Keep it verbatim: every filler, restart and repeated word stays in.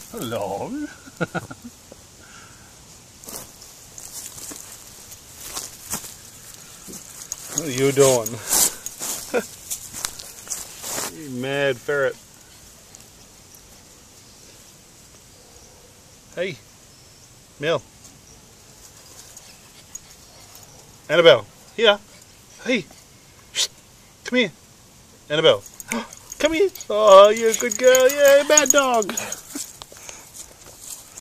Hello. What are you doing? You mad ferret. Hey, Mill. Annabelle, here. Hey, shh. Come here. Annabelle, come here. Oh, you're a good girl. Yeah, bad dog.